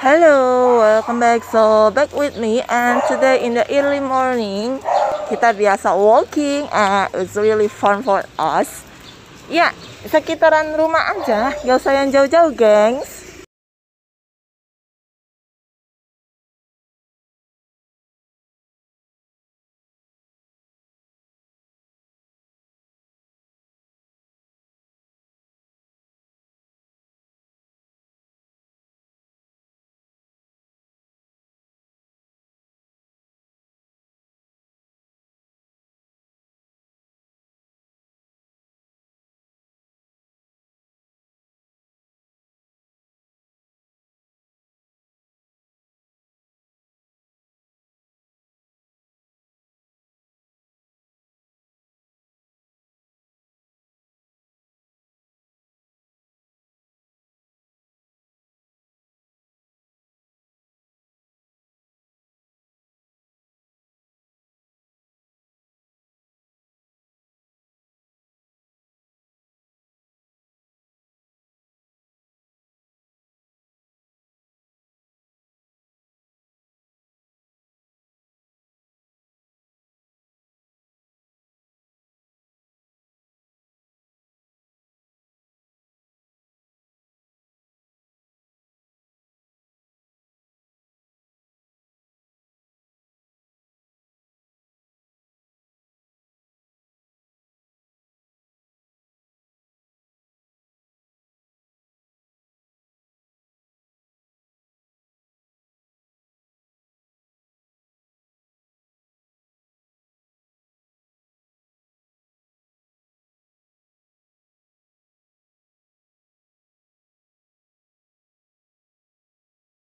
Hello, welcome back. So back with me, and today in the early morning kita biasa walking, and it's really fun for us. Ya, sekitaran rumah aja, gak usah yang jauh-jauh, gengs.